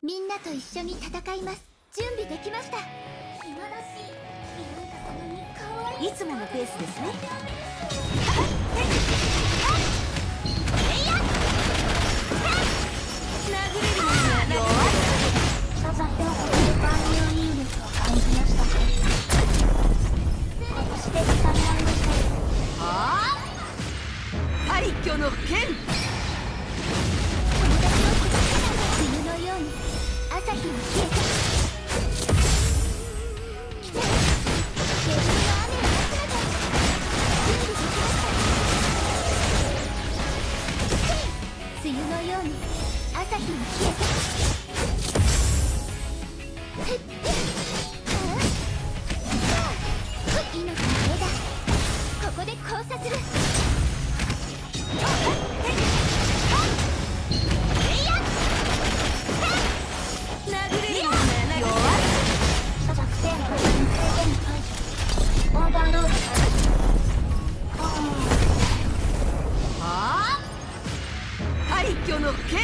みんなと一緒に戦います。準備できました。 暇だし、なんかたまに可愛い。 いつものペースですね。殴れるものは弱い。 サザテは万有引力を感じました。今年で3万でした。 はあ、廃墟の剣。 友達を崩せない冬のように朝日に消えた。来て、下流の雨を待つのだ。準備できました。梅雨のように朝日に消えた。命の絵だ。ここで交差する。 殴れるものは弱い。 弱点の制限解除。オーバーロード解除。 はあ、廃墟の剣。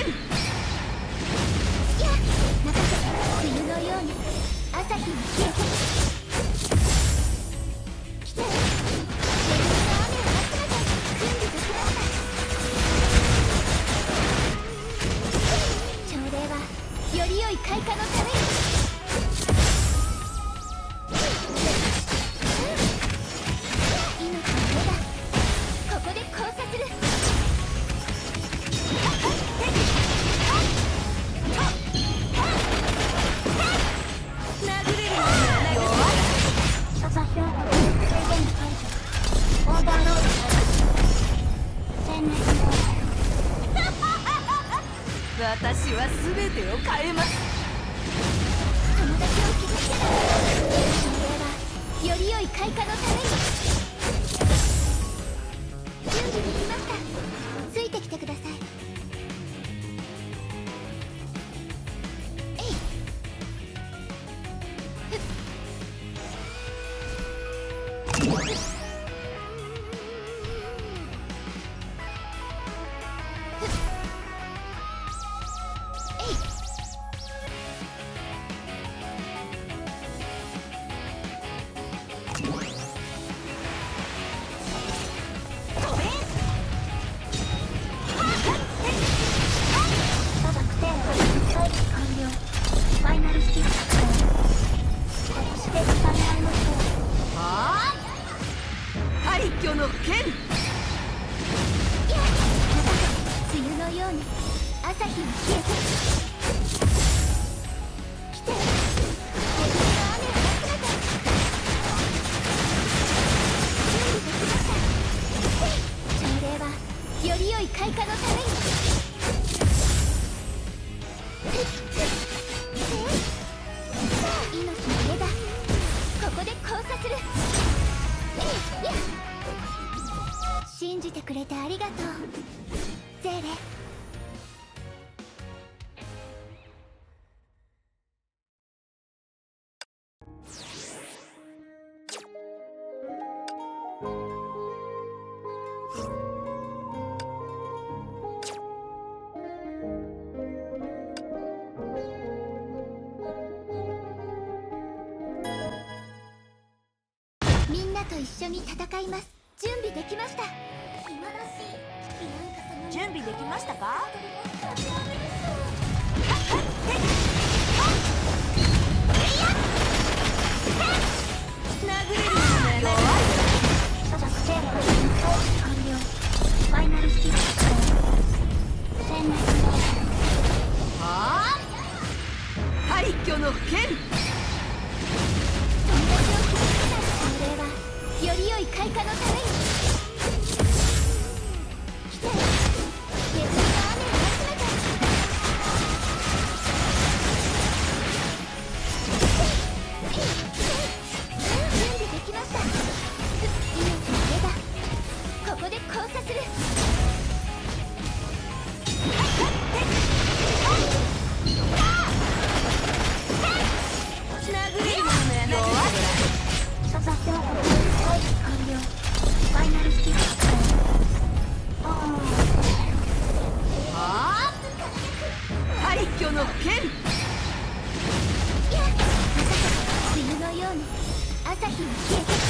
いや、任せ。冬のように朝日に消えて。来て、下流の雨を待つのだ。準備できました。朝礼はより良い開花のために。命の絵だ。ここで交差する。 殴れるものは弱い。 サザ標高制限解除。オーバーロード解除。戦列モード。 私は全てを変えます。 友達を傷つけた。それはより良い開花のために。準備できました。ついてきてください。えい。 弱点の解除完了。ファイナルスキル発動。今年で3万の勝利。 はあ、廃墟の剣。 いや、梅雨のように朝日に消えて。来て、下流の雨を待つのだ。準備できました。朝礼はより良い開花のために。命の絵だ。ここで交差する。信じてくれてありがとう、ゼーレ。みんなと一緒に戦います。準備できました。 暇だし、なんかたまに準備できましたか？殴れるものは弱い。 弱点の解除完了。ファイナルスキル発動。戦列モード。 はあ、廃墟の剣。 友達を傷つけない朝礼はより良い開花のために。来て、下流の雨を待つのだ。準備できました。命の絵だ。ここで交差する。 殴れるものは弱い。 サザ標高解除完了。ファイナルスキル発動。 はあ、廃墟の剣。 日に消えて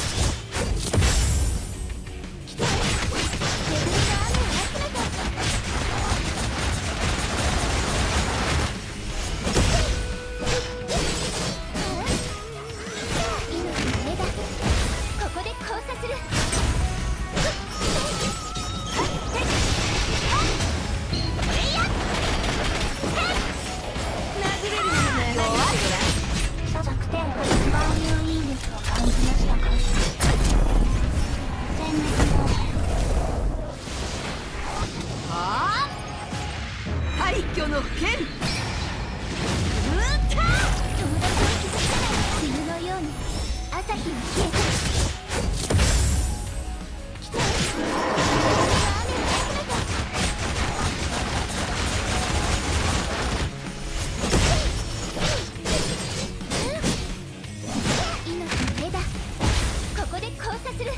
来て、自分の雨を集めて。命の枝、ここで交差する。 弱点万有引力を感じましたか。全滅の廃墟の剣。 友達を傷つけない梅雨のように朝日に消えて来て、雨を集めて。命の枝、ここで交差する。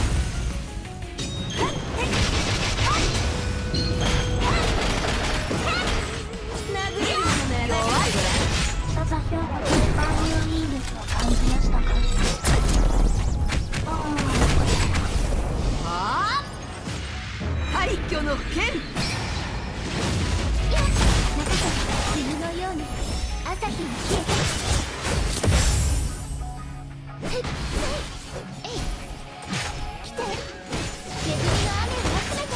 座標国で万有引力を感じましたか。 廃墟の剣。 中から梅雨のように朝日に消えて。来て、恵みの雨を集めて。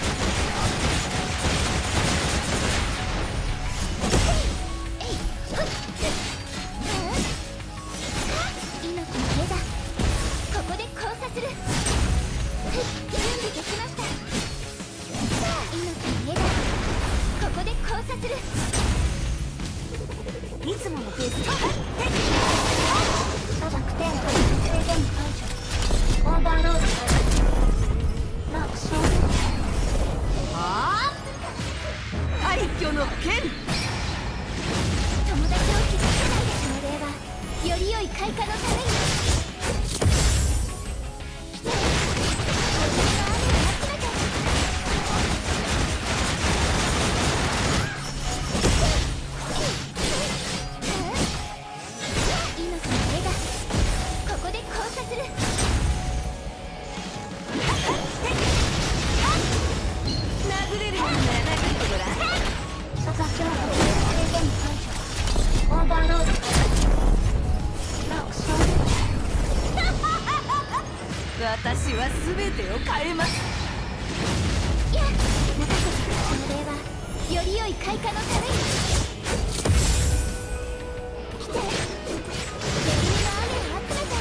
命の枝、ここで交差する。準備できました。命の枝、ここで交差する。いつものペースで。 弱点制限解除。オーバーロード楽勝。 廃墟の剣。 友達を傷つけないで。それはより良い開花のために。来て、自分の雨を集めて。命の枝、ここで交差する。 殴れるようなら殴ってごらん。 座標国で制限解除。オーバーロード楽勝。 私は全てを変えます。 いや、任せて。その礼はより良い開花のために。来て、恵みの雨を集めて。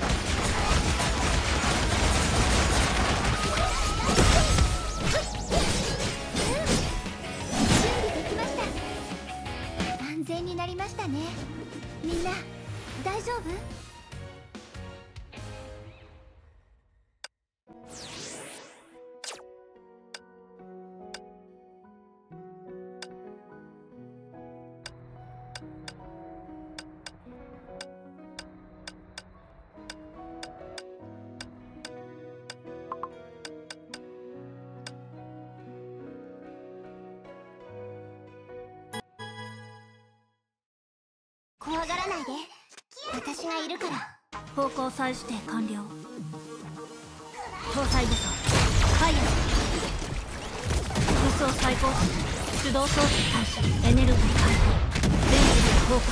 準備できました。安全になりましたね。みんな大丈夫？怖がらないで。私がいるから。 方向再指定完了。搭載武装ファイヤー。武装最高値。手動装置開始。エネルギー解放。電磁力効果。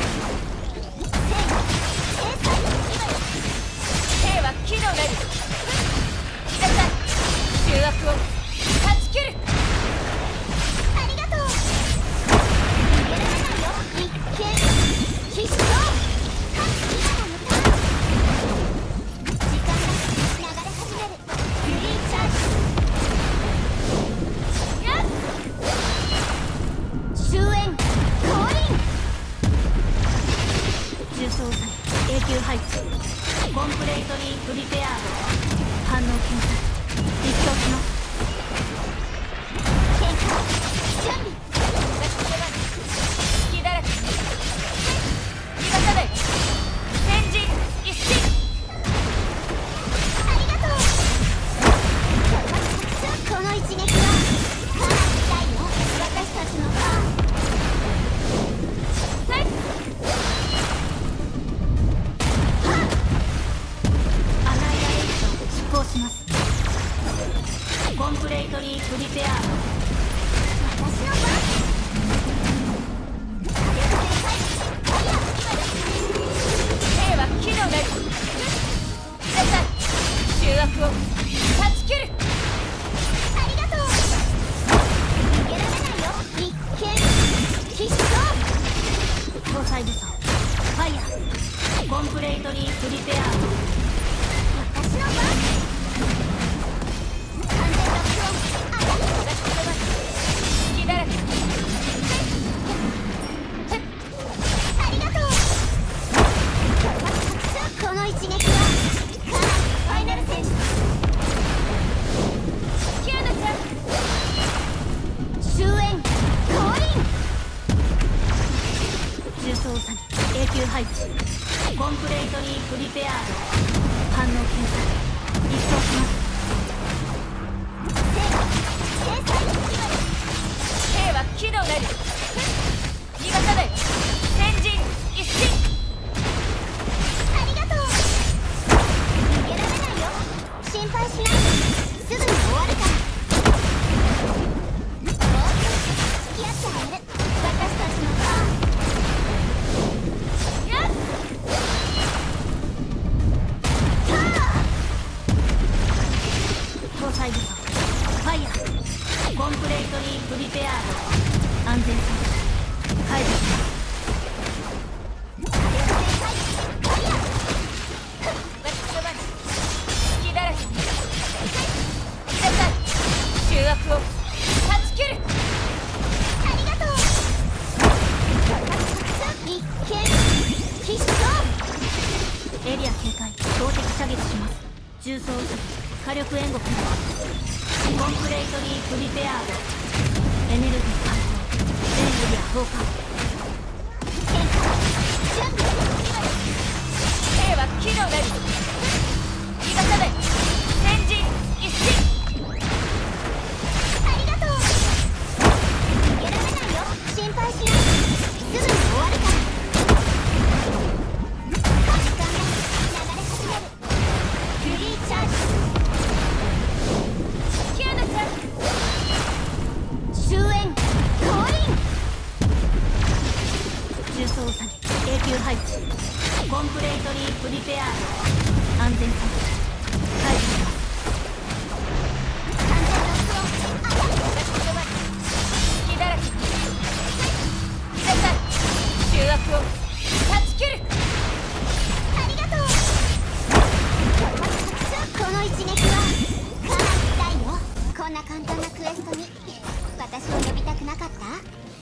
兵は機能なり。来なさい。醜悪を断ち切る。 ありがとう。逃げられないよ。一見必勝。今のターン。時間が流れ始める。フリーチャージ。終焉降臨。 重装剤永久配置。コンプレートリープリペアード。反応検査。実装します。 変化準備。 隙だらけ。逃がさない。先陣一進。 ありがとう。この一撃はかなり痛いよ。私たちのターン。 装作に永久配置。コンプレートリープリペアード。反応検査一掃します。 兵は機能なり逃がさない。先陣一進。 ありがとう。逃げられないよ。心配しない。すぐに終わるから。もう付き合ってあげる。私たちのターン。 やっ搭載武装ファイヤー。コンプレートリープリペアード。安全装置解除します。 私の前に隙だらけに皆さん醜悪を断ち切る。 ありがとう。一見必勝。 エリア警戒標的射撃します。重装撃火力援護コンプレートリープリペアード。エネルギー解放。全エリア崩壊。 準備。 兵は機能なり逃がさない。先陣一進。 ありがとう。逃げられないよ。心配しない。すぐに終わるから。時間が流れ始める。フリーチャージ。 キアナちゃん終焉降臨。 重装作に永久配置。コンプレートリープリペアード。安全装置解除します。 完全ロックオン。 私の前に隙だらけに皆さん醜悪を断ち切る。 ありがとう。この一撃はかなり痛いよ。こんな簡単なクエストに私を呼びたくなかった？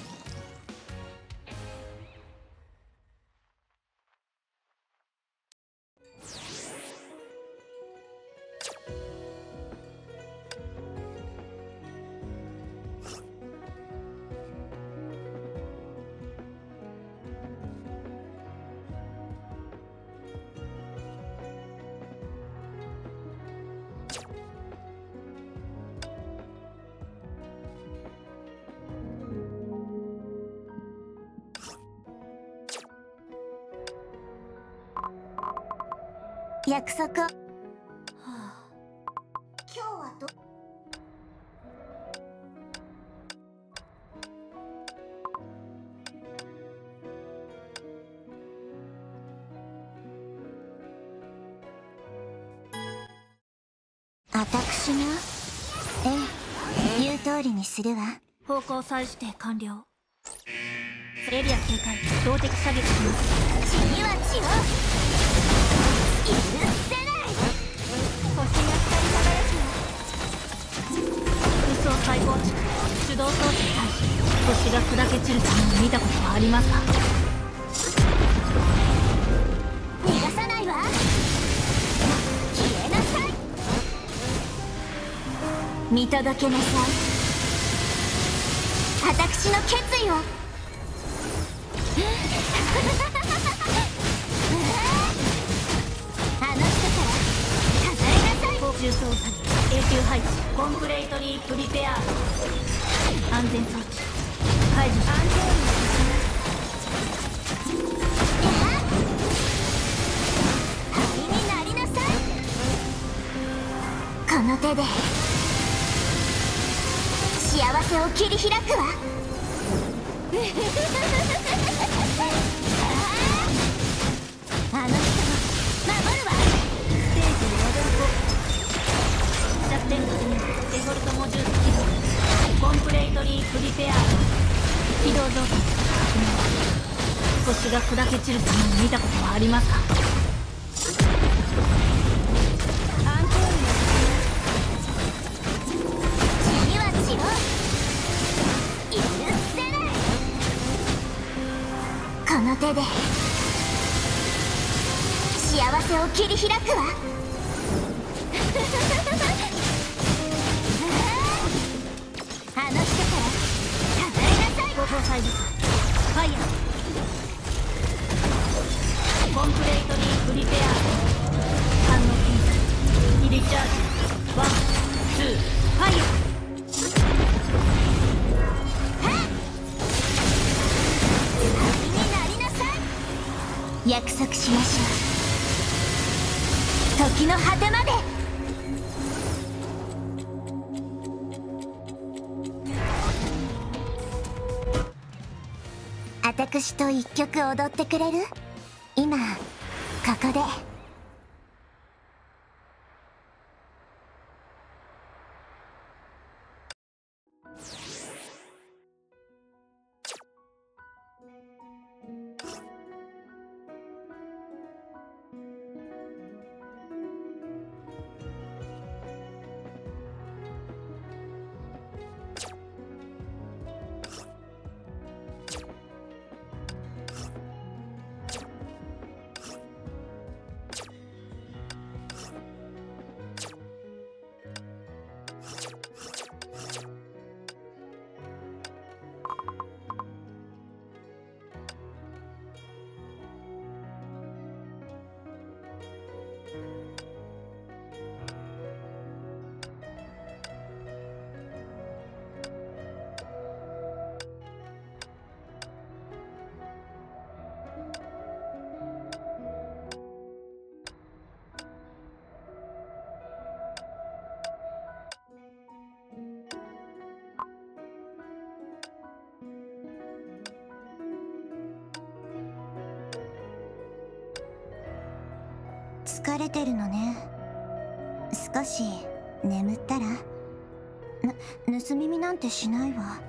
約束。はあ、今日はど。私が言う通りにするわ。 方向再指定完了。エリア警戒標的射撃します。 血には血を許せない。星が光り輝くわ。 空想再構築手動装置に対し星が砕け散る様を見たことはありますか？ 逃がさないわ。消えなさい。見届けなさい。私の決意を。あの人から離れなさい。 重装作に永久配置。コンプレートリープリペアード。安全装置解除します。 灰になりなさい。この手で幸せを切り開くわ。あの人を守るわ。 ステージに戻る弱点確認。デフォルトモジュール起動。コンプレートリープリペアード。起動状態確認。星が砕け散る様を見たことはありますか？ 血には血を許せない。この手で幸せを切り開くわ。あの人から離れなさい。 後方サイドファイヤー。 コンプレートリープリペア反応検査リチャージワンツーファイヤー。 約束しましょう。時の果てまで。私と一曲踊ってくれる？今ここで。疲れてるのね。少し眠ったら。盗み見なんてしないわ。